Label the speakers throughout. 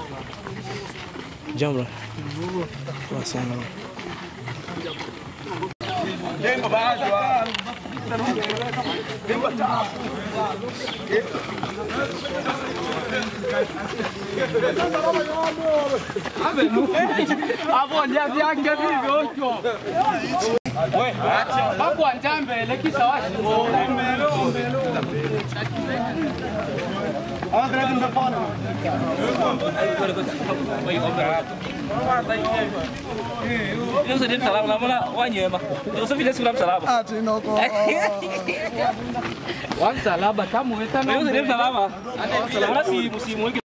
Speaker 1: Jambo. Poa sana.
Speaker 2: Tempo baadhi wa hapo ndio yake hivyo huko. Wewe acha. Hapo anjambele kisha washi. Andre din bafana. Yung sa din salam naman na wanya ba. Yung sa Pinas sulam salam.
Speaker 3: Ah, tinoko.
Speaker 2: Wan salaba tamu eta no. Yung sa din salama. Salama si musimu iki.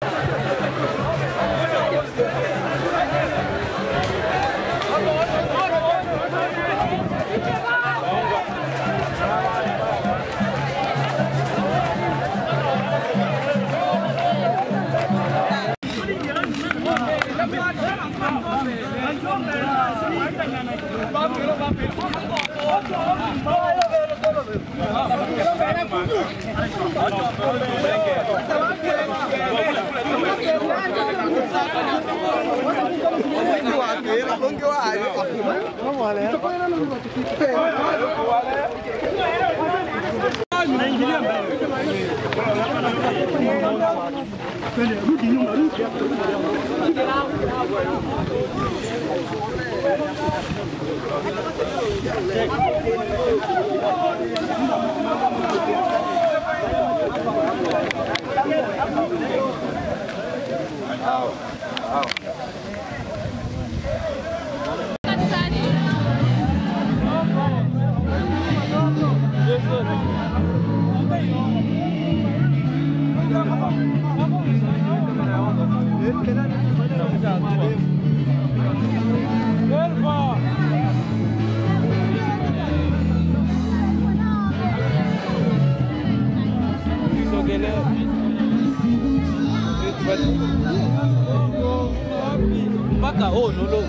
Speaker 2: Baka oh no no.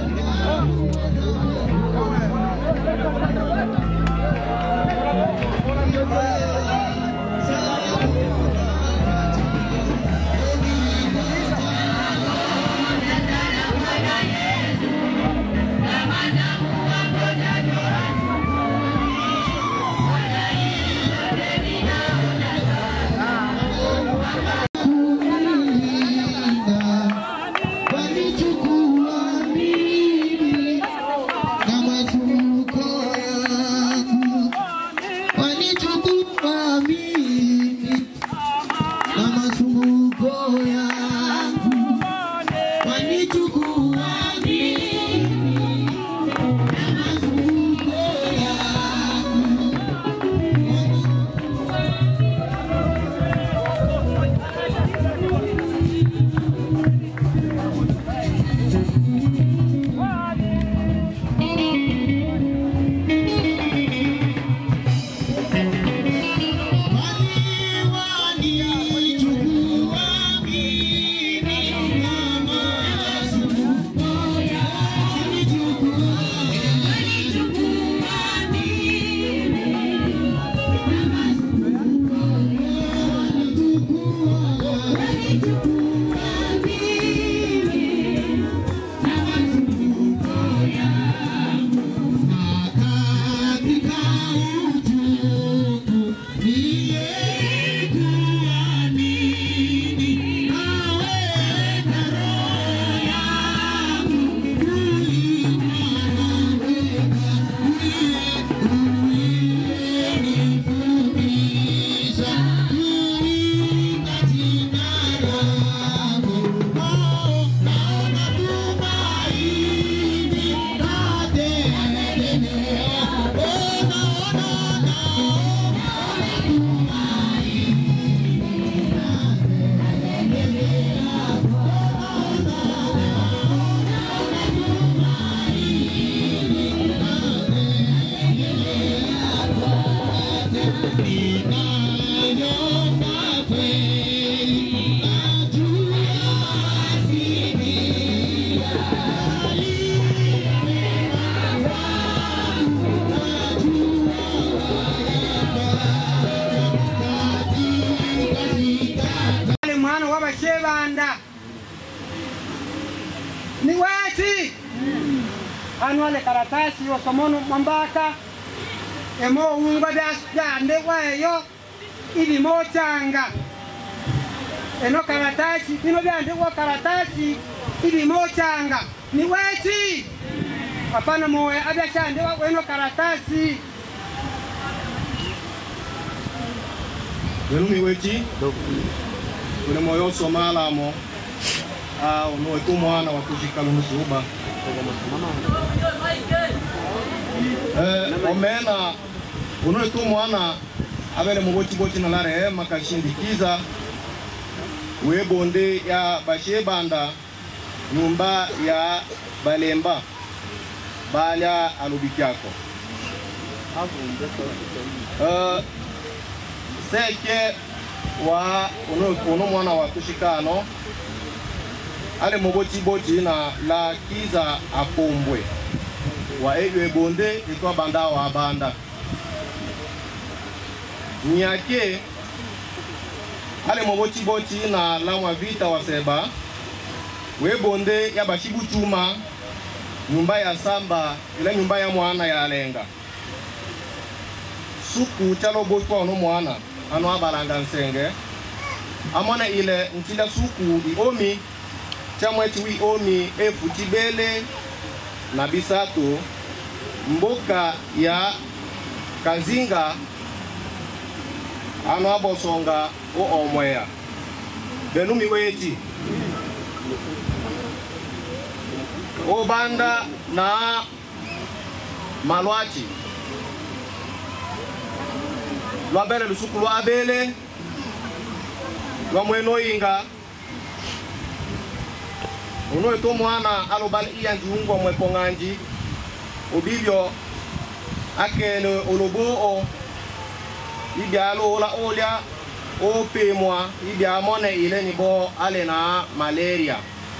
Speaker 3: Wanichukua ni weti anwale karatasi yo somono mambaka emo unga dande wayo ili mochanga eno karatasi ino dande wa karatasi ili mochanga ni weti hapana moe abashande wa eno karatasi
Speaker 4: Belumi weti kuna moyo somala mo ono tu mwana wa kushikala msuba omena ono tu mwana abele muboti boti na lare makashindikiza webonde ya bashebanda nyumba ya balemba balya alubikyako seke wa ono mwana wa kushikano ale moboti boti na la kiza apombwe wa ewe bonde itwa banda wa banda nyake ale moboti boti na la mwa vita wa seba we bonde ya bashibu chuma nyumba ya samba ile nyumba ya mwana ya lenga suku chalo botwa ono mwana ano abalanga nsenge amona ile ntila suku iomi chamweti wi omi efutibele na bisato mboka ya kazinga ano abosonga o omweya benumi weti o banda na malwachi lwabele lusuku lwa abele lwa mweno inga uno eto mwana alobal iya njiungwa mweponganji obibyo akele olobo o ibya alo ola olya opemwa ibya mone ile ni bo ale na malaria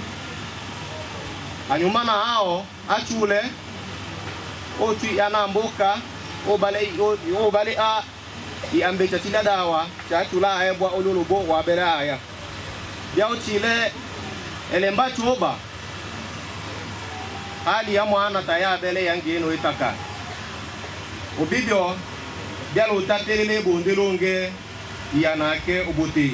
Speaker 4: anyumana hao achule otu yana mboka obale a iambe chatila dawa chatula aebwa ololobo wa beraya bya otile elemba choba ali ya mwana taya bele yangeno itaka obibyo byalo tatelele bondelonge yanake obote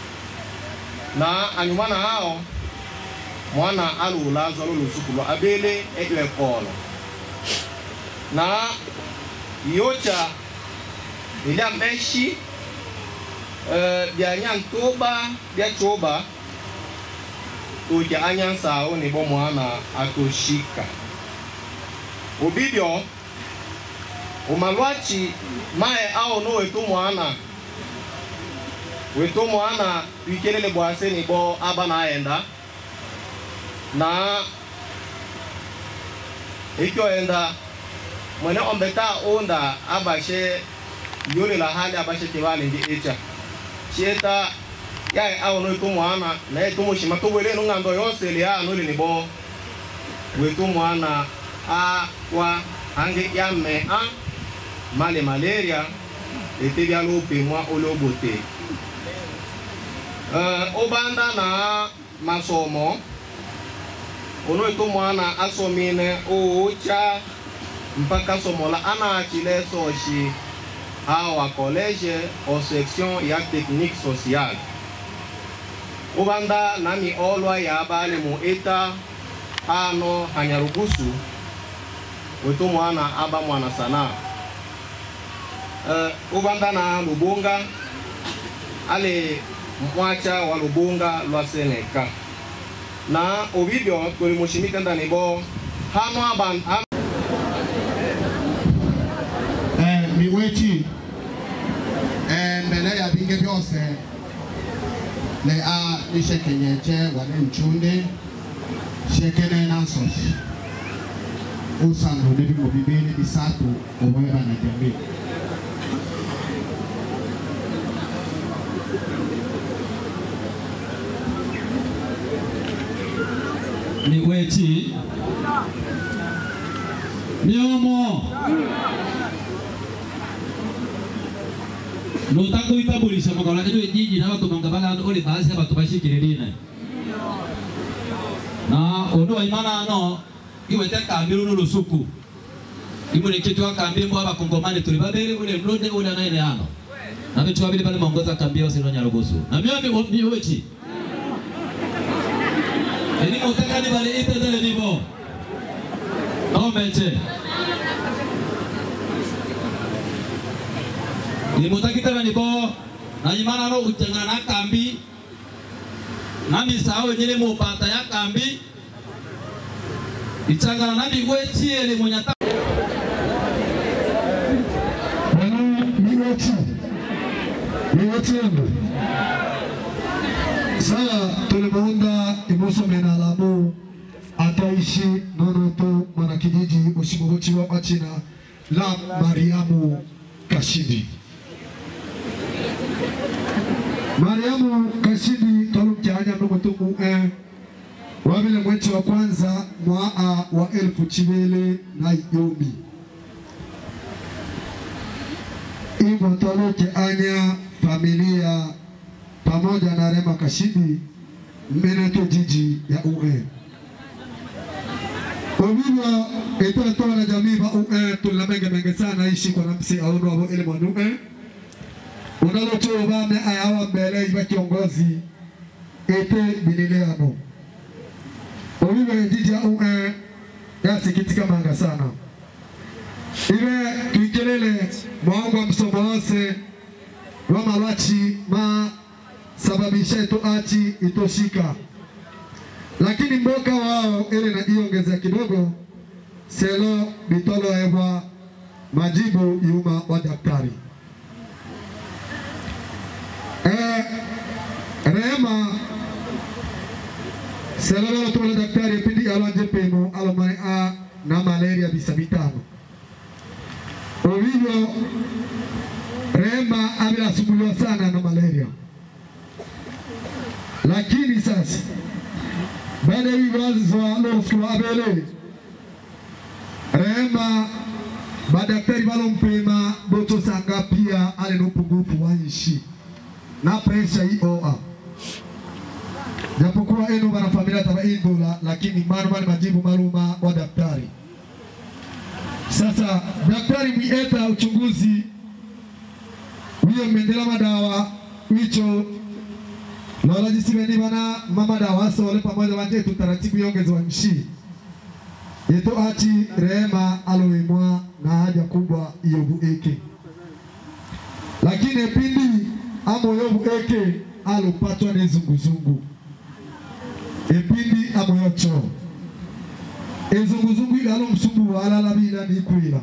Speaker 4: na anyumana hao mwana alula zolo lusukulo abele ekwe kolo na yocha ila meshi bya nyantoba bya choba uja anyansa ni bo mwana atoshika obibyo umalwachi mae ao no wetu mwana wikelele bwase ni bo aba naenda na ikyo enda mwene ombeta onda abashe yole la hali abashe kibali ndi echa chieta ya ao no wetu mwana na yetu mushima to wele no ngando yose le ya no le ni bo wetu mwana a kwa ange ya me a male malaria ete bya lo pe mwa olobote obanda na masomo ono eto mwana asomine ocha mpaka somola ana chile soshi hawa college o section ya technique sociale obanda nami olwa ya bale mu eta ano hanyarugusu weto mwana aba mwana sana obanda na lubonga ale mwacha wa lubonga lwa seneka na obibyo tuli mushimika ndani bo hano aban
Speaker 5: miweti mbele ya binge byose le a nishekenyeche wale mchunde shekene nasoshi usando nebi mobibili bisatu omweba na jamii
Speaker 6: miweti miomo notako itabulisha makola edo jiji na watu mangabala ole baadhi ya watu bashikirina na ondo imana no iwete kambi lusuku imune kitu kambi mbo aba kongomani tuli babeli ule mlonde ule naine ano na vitu babili pale mongoza kambi yao sino nyarugusu na mimi wechi eni motaka ni bale itendele nibo no meche ni motaki tena nibo na imana no utengana kambi na misao nyele mo bata ya kambi itangana na bigwechi ele munyata
Speaker 7: niwechi sala tulimuunda imuso menalamu ataishi nonoto mwanakijiji ushimuhuchi wa machina la Mariamu Kashidi. Mariamu Kashidi tolumkianya mnukutumu wabile mwezi wa kwanza mwaa wa 1910 Ibo toloke anya familia pamoja na Rema Kashidi mmeneto jiji ya UE. Obiwa ito na jamii ba UE tulamenge sana ishi kwa namsi auno abo ile mwanue. Unalocho bame ayawa mbele iba kiongozi ete bineleano. Obiwa jiji ya UE ya sikitika manga sana. Iwe tuikelele mwangu msomo wose wama wachi ma sababisha ito achi itoshika. Lakini mboka wao ile na iongeza kidogo selo bitolo ewa majibu yuma wa daktari. Rema selo tolo daktari pindi alanje pemo alomane a na malaria bisabitano. Ovivyo Rema abila sumbuliwa sana na malaria. Lakini sasa baada ya hivyo wa abele Rema madaktari walompema boto sanga pia ale nupungufu wa nchi na presha IOA. Japokuwa eno wana familia taba indola lakini manu majibu maluma wa daktari. Sasa daktari mwieta uchunguzi wiyo mendela madawa wicho na wajisiweni wana mama dawa sole pamoja wanje tutaratibu yongezi wa nchi yeto achi Rema aloimwa na haja kubwa yobu eke. Lakini pindi amo yobu eke alopatwa na zunguzungu epindi amo yocho ezunguzungu igalo msumbu wala labila ni kuila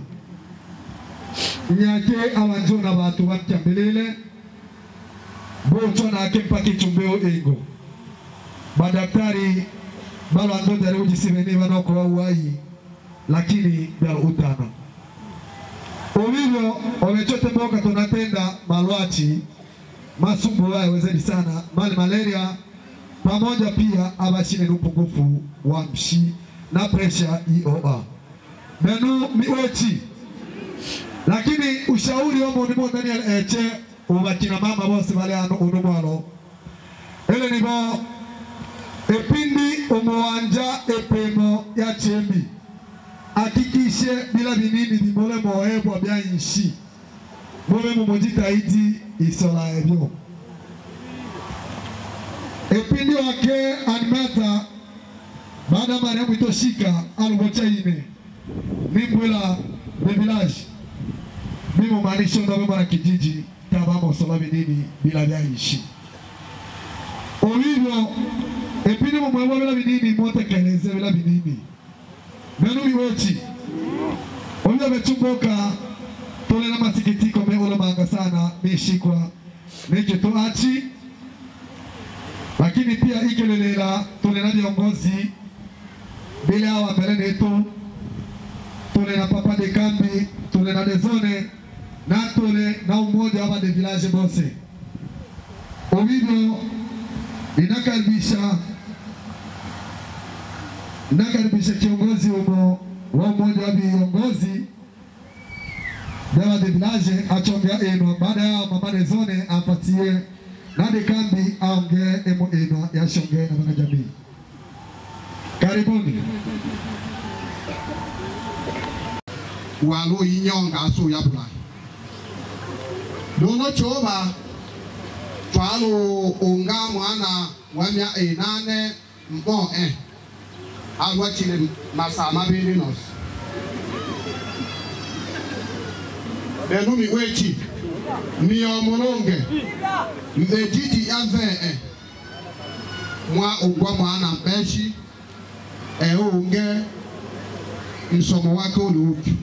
Speaker 7: nyake awanjona batu wakiambelele bocho na kempa kichumbeo ego madaktari balo ando dare ujisiveni wanoko wa uai lakini balo utana ovivyo omechote mboka tunatenda malwachi masumbu wae wezeli sana mali malaria pamoja pia abashine nupungufu wa mshi na presha IOA menu miwechi. Lakini ushauri wa mwonimu Daniel Eche ubakina mama bose wale ano unumwalo ele nibo epindi umuwanja epemo ya chembi akikishe bila binini bimole moebo bya nshi mwe mumojita iti isola ebyo epindi wake animata baada Mariamu itoshika alubocha ine nimbwela de village mimo maanisho ndo mara kijiji tabamo sola binini bila bya nshi ovivyo epindi mumwewa bila binini mote keleze bila binini menu miwechi ovivyo mechumboka tole na masikitiko meolo manga sana mishikwa neke toachi. Lakini pia ikelelela tole na viongozi bila hawa mbele netu tole na papa de kambi tole na dezone na tole na umoja wa de village bose ovivyo inakaribisha kiongozi umo wa umoja wa viongozi dawa de village achongea eno baada ya mama dezone apatie na de kambi aonge emo eno ya shonge na wanajamii Karibuni.
Speaker 5: Walo inyonga aso yabula. Dono choba twalo unga mwana wamya enane mbo alwa chile masama bindi nos. Benu mi wechi mi omulonge mbejiti yave mwa ungwa mwana mbeshi unge msomo wake uluki.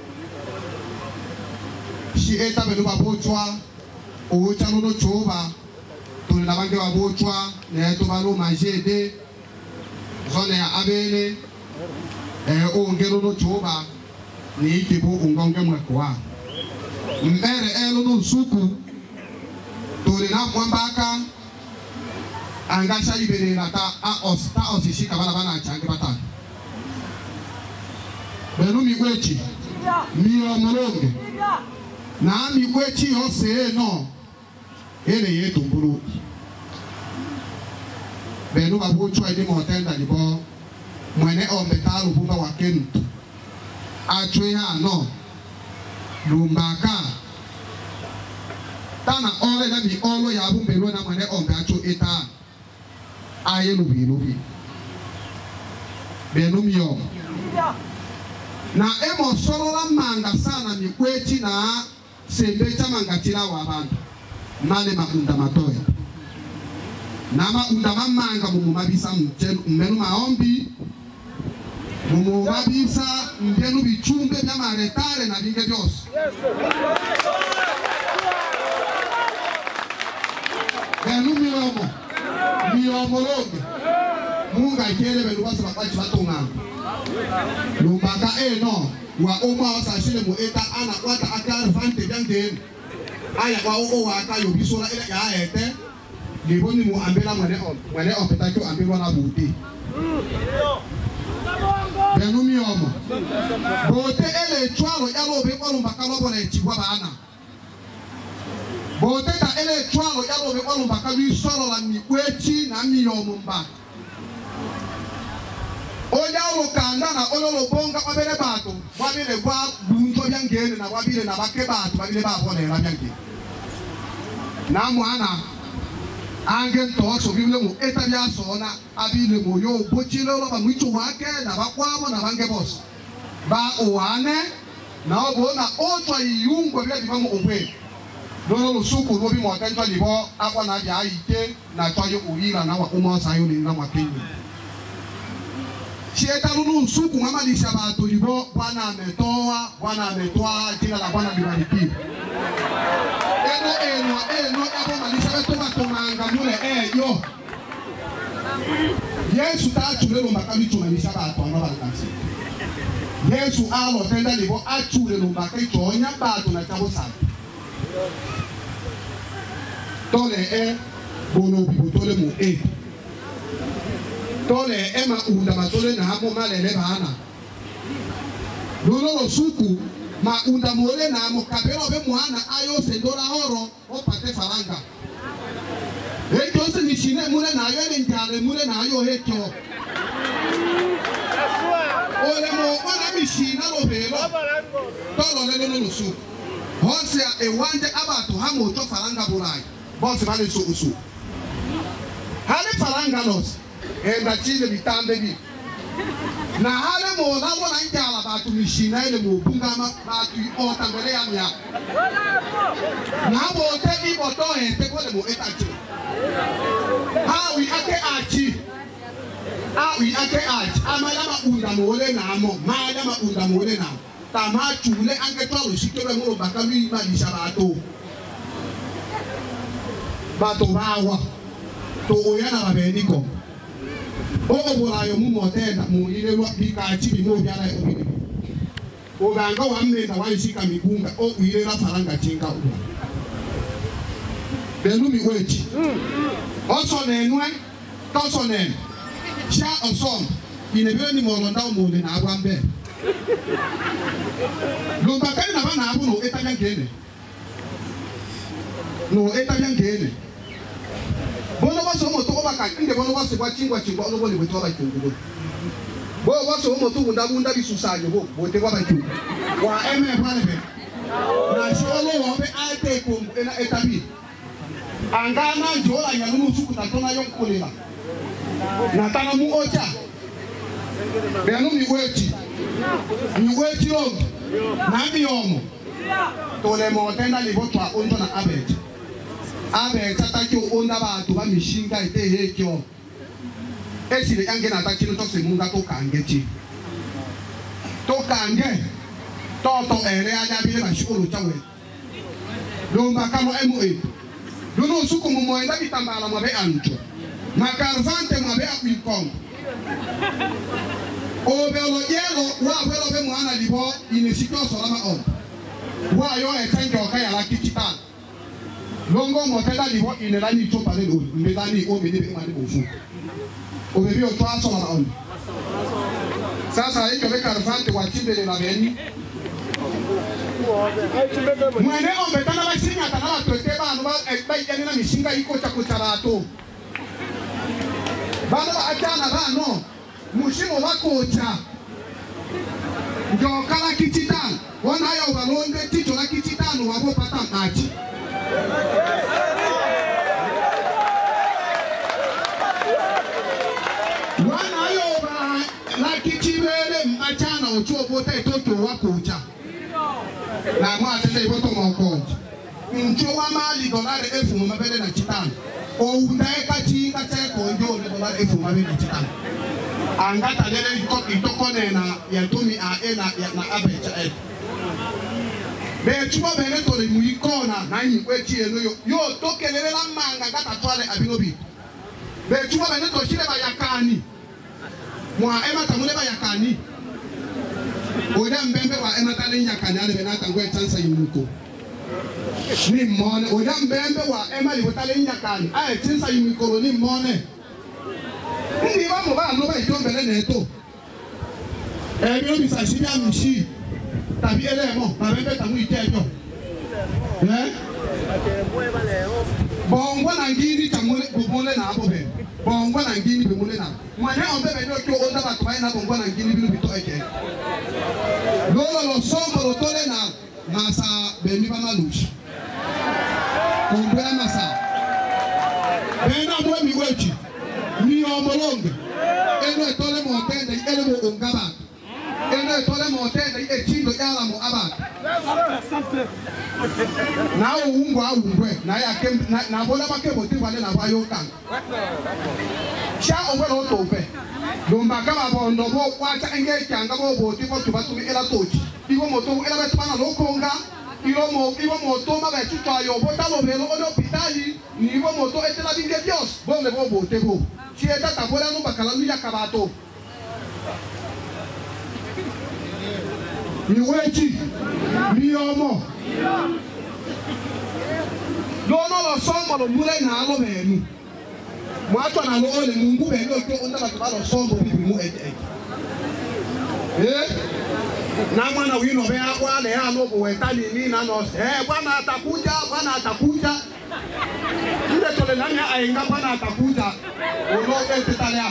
Speaker 5: Si eta benu babochwa ocha no choba tole na bange babochwa ne to balo majede zone ya abele onge no choba ni kibo ungonge mwekwa mbere elo no suku tole na mwambaka angasha ibere na ta osishika bana change batana benu migwechi mi omolonge na migwechi ose no ele yetu mburu benu babuchwa ide motenda libo mwene ombetalu bumba wakentu achwe ha no lumbaka tana ole na mi olo ya bumbelo na mwene ombe acho eta aye lubi benu miyo na emo solo la manga sana mikwechi na sembecha manga tira wa bantu male maunda matoya na maunda manga mumabisa mmenu maombi mumabisa mbenu bichumbe bya maretare na binge byose benu miyomo loge munga ikele benu basa bapachi batongana lumbaka no wa oma osashile mu eta ana kwata akar vante jangeni aya kwa o wa ka yobisola ile ya ete liboni mu ambela mwene opetako ambelwa na buti benu miyomo bote ele twalo yalo be kwa lumbaka lobo na echigwa bana bote ta ele twalo yalo be kwa lumbaka bi solo la mikwechi na miyomo mba oja olukanda na ololo bonga kwabele bato wabile kwa bunjo byangene na wabile na bake bato wabile babonela byange na mwana ange ntoso bibile mu eta bya sona abile mu yo bochilo lo ba mwicho wake na bakwabo na bange boss ba owane na obona otwa yungo bya bibamu ogwe lolo lusuku lobi mo kanjwa libo akwa na bya ite na twayo uwira na wa umo sayo ni na mwakenyi Chieta lulu suku mama lisha bato libo bwana ametoa jina la Bwana libarikiwe. Eno abo malisha beto bato manga mule yo. Yesu ta chulelo makali chumalisha bato na bakansi. Yesu alo tenda libo achulelo makali chonya bato na chabo sana. Tole bono bibotole mu tole ema unda matole na hamo malele bana lolo suku ma unda mole na mo kabelo be mwana ayo sendora horo o pate faranga ekyo se mishine mule na ayo njale mule na ayo hekyo ole mo ona mishina lo belo tolo lelo lo suku honse ewanje abato hamo to faranga burai boss bale so usu hale faranga los enda chile bitambe bi na hale mo na wona njala batu mishina ile mo bunga ma batu o tangole ya mya na bo te bi boto te ko le mo etachi awi ake achi amala ma unda mo le na mo mala ma unda mo le na tama chule ange to lo shikelo mo bakalu ma di sabato bato bawa to oyana ba beniko o bola yo mu motenda mu ile wa bika chibi mo byala yo bibi o ganga wa mmenda wa shika migunga o ile la faranga chinga u belu mi wechi oso na enwe toso na sha osom ine bi ni mo londa mo le na agwa mbe lo bakari na ba na abu no etabia ngene bono baso moto obaka inde bono baso kwa chingwa ono boli bwe toba chungu bo baso moto bunda bisusanyo bo te kwa chungu wa eme pale be na sholo wabe ate ko ena etabi angana njola nyanumu suku tatona yonkolela na tana mu ocha benu mi weti long na mi omo to le mo tenda libotwa ondo na abeje atakyo onda bantu ba mishinga ite hekyo esile yange na takino to semunga to kangechi to kange toto ere aja bile ba shukuru chawe lomba kama MOA luno suku mumoenda bitambala mwabe anto makarvante mwabe akuikom obelo yelo wa welo be mwana libo inesiko solama on wa yo etanjo kaya la kichitan longo motenda libo inelani to pale do mbedani o mene be mwana bofu obebi o to solama on sasa hiyo be karvante wa chimbele na beni mwene ombetana basinya tanala twete banu ba ikene na mishinga iko cha kucharato bana achana bano mushimo bakocha ndio kala kichitano wana yo balonde ticho la kichitano wabo pata maji wana yo ba la kichibele machana ocho bote toto wakocha na mwa tete iboto mokocha nchowa mali dolari efu mabele na chitano o undaeka chinga cheko ndio dolari efu mabele na chitano angata lele itokone na yatumi aena na abecha be chuba bele to le muikona na nyikwechi eno yo tokelele la manga ngata twale abinobi be chuba bele to shile ba yakani mwa emata mule ba yakani oda mbembe wa emata le yakani ale benata ngwe chansa yimuko ni mone oda mbembe wa emali botale yakani ai chansa yimuko ni mone ndi ba mo ba no ba itombele neto ebiro bisashibya mshi tabi elemo ba bembe tamu itejo bongo na ngini tamule bubule na abobe bongo na ngini bubule na mwana ombe be no kyo onda ba twaina bongo na ngini bilu bito eke lolo lo sombo lo tole na masa bemi ba malushi kumbela masa bena mwe miwechi ni omolonge eno etole motende ele mo ongaba eno etole motende echindo yala mo abaka na uungwa ungwe na yake na bola bakebo tiwale na bayo kan sha ongwe lo tope lomba kama bondo bo kwacha enge kyanga bo boti ko tubatu ela tochi iwo moto ela betana lokonga iwo moto ma betu tayo botalo belo odo pitali ni iwo moto etela binge bios bo le bo bote bo si eta tabola no bakala lu yakabato ni wechi ni omo lono lo sombo lo mule na alo benu mwato na lo ole mungu be lo to onda ba lo sombo bibi mu na mwana wino be wale ya lo wetali ni na no bwana atakuja ndio tole nani ainga bwana atakuja uno etetalia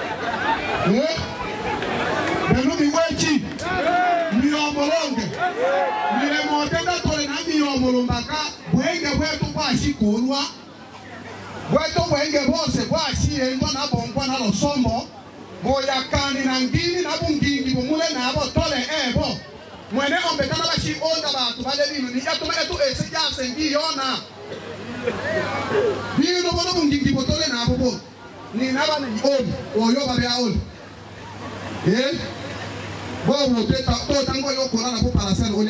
Speaker 5: benu miwechi ni omolonge ni motenda tole nani omolombaka bwenge bwetu kwa shikolwa bwetu bwenge bose kwa shiendo na bongwa na lo sombo boya kani na ngini na bungingi bumule na abo tole ebo mwene ombekana bashi onda bantu bale binu ni yatuma etu esija sengi yona binu bono bungingi botole na abo bo ni naba ni oyo babe a on bo teta to tango yo kora na bo parasel onya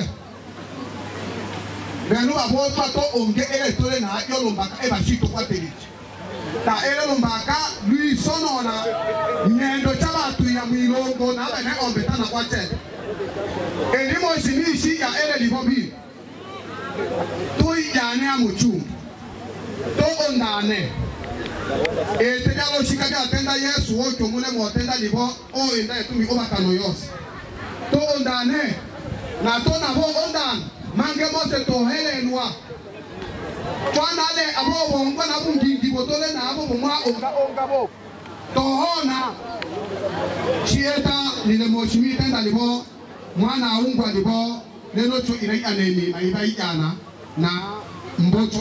Speaker 5: benu abo to onge ele tole na yo lombaka e bashi to kwa teli ta ele lombaka lui sonona nyendo chaba tu ya milongo na bene ombetana kwa chete elimo sinishi ya ele libobi tu yane amuchu to ondane etejalo shikaka atenda Yesu ocho mule motenda libo o enda etumi obakano yos to ondane, 那多那波ondang, mange mose to hele noa. Twana le abo bongo na bungi botole na abo mwa onga bo. Tohona. Chieta ni le mochimi tenda libo mwana ungwa libo lelo cho ile anemi na ibai yana na mbocho.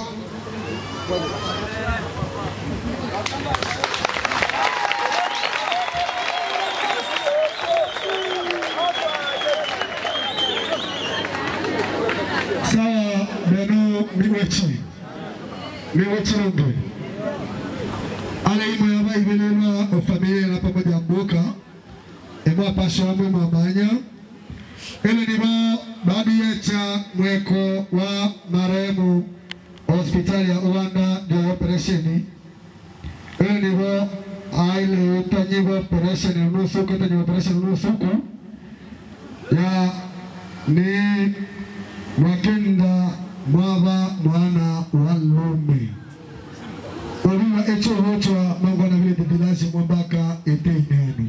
Speaker 7: Sawa beno miwechi rongo ale imo ya bai benema o familia na pamoja mboka emo pasha mwa mamanya ele nibo baadhi ya mweko wa marehemu hospitali ya Uwanda ndio operesheni ele nibo aile utanyiwa operesheni unusuku utanyiwa operesheni unusuku ya ni Wakenda mwaba mwana walume Olima echo hochwa mangwa na vile bilaji mwambaka eteimenu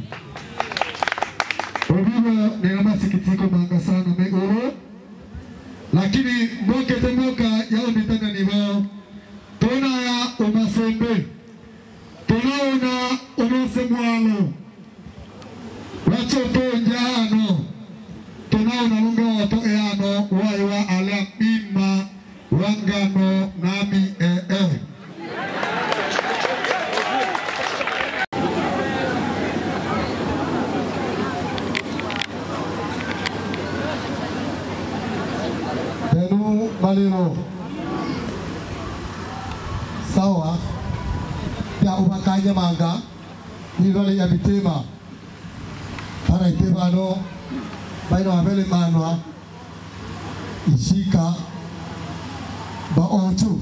Speaker 7: Olima nina masikitiko manga sana megoro Lakini mboke temoka yao mitana ni wao Tona ya umasembe Tona una umasemwalo Wacho tonjano Tunaona lunga wato eano waiwa ala bima wangano nami Benu malino sawa ya ubakanya manga nilole ya bitema para itebano baino abele manwa ishika ba ontu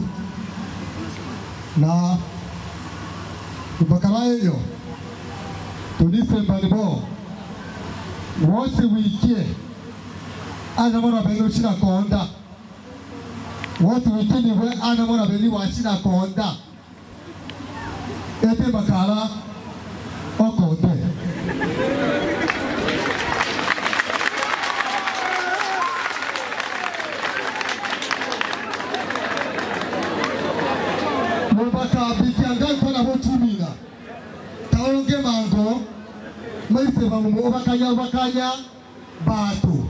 Speaker 7: na ubakala yo tunise balibo wose wikie ana mora belo china konda wose wikie ni we ana mora beli wa china konda ete bakala okonde Bikianga kona botumina taonge mango maise bamu obakanya bato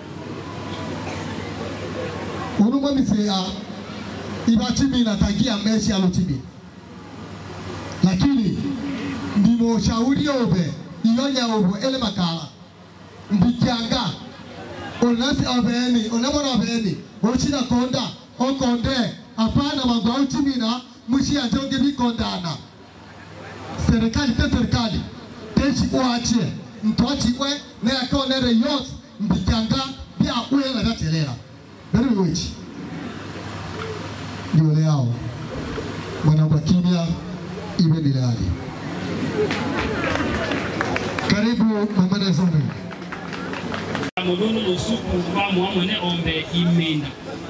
Speaker 7: unumwa misea ibatimina tagia meshi alotimi lakini ndimo shauri obe iyonya obo ele makala bikianga onasi obeni onamona obeni ochina konda okonde apana mango autimina Mushi ajonge bikondana serikali techi kuachie mtoachi we na yakonere yos mbikanga bia uwe na datelera beri wechi ndio leo mwana kwa kimya iwe nilali karibu mama na zone
Speaker 2: Modono lusuku kwa muamone ombe imenda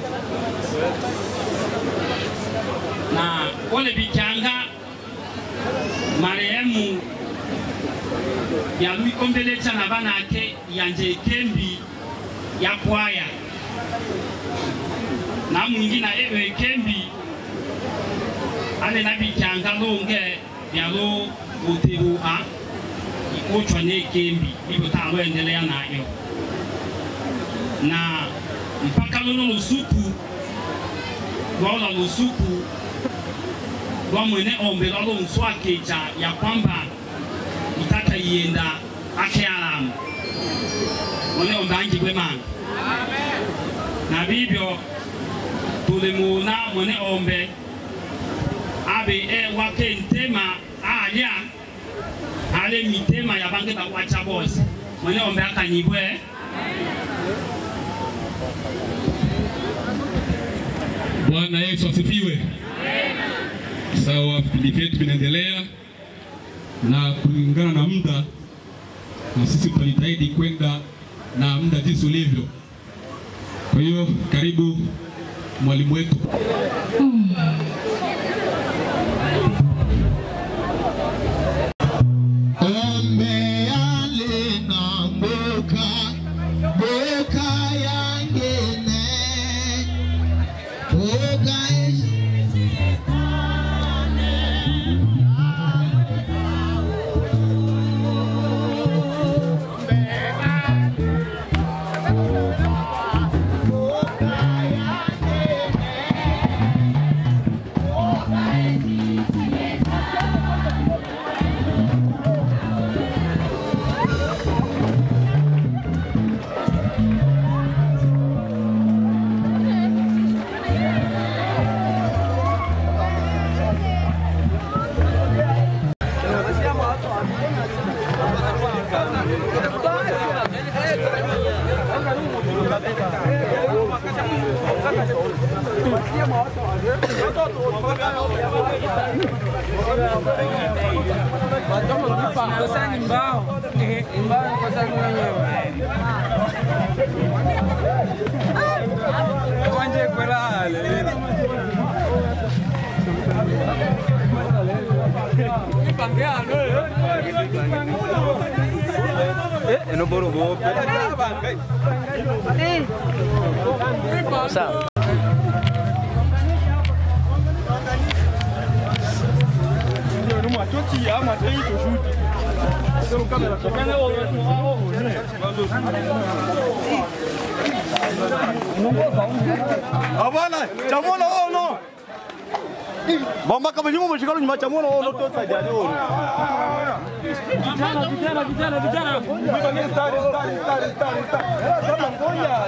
Speaker 2: na ole bichanga marehemu ya lui kombelecha na bana ake yanje kembi ya kwaya na mwingine ewe kembi ale na bichanga longe ya lo uteru a ikochwa ne kembi bibo talo endelea nayo na mpaka lono lusuku wala lusuku kwa mwene ombe lalo mswake cha ya kwamba itaka ienda ake alamu mwene ombe anji kwemanga na bibyo tulimuona mwene ombe abe wake ntema alia ale mitema ya bange bakwacha bosi mwene ombe akanyibwe
Speaker 8: Bwana Yesu asifiwe. Sawa, vipindi vyetu vinaendelea na kulingana na muda, na sisi tutajitahidi kwenda na muda jinsi ulivyo. Kwa hiyo karibu mwalimu wetu.
Speaker 9: Ano boro bo? Sawa.
Speaker 10: Abana, chamono ono. Bomba kama nyuma mshikalo nyuma chamono ono to sajadi ono. Vijana. Kama ngoja.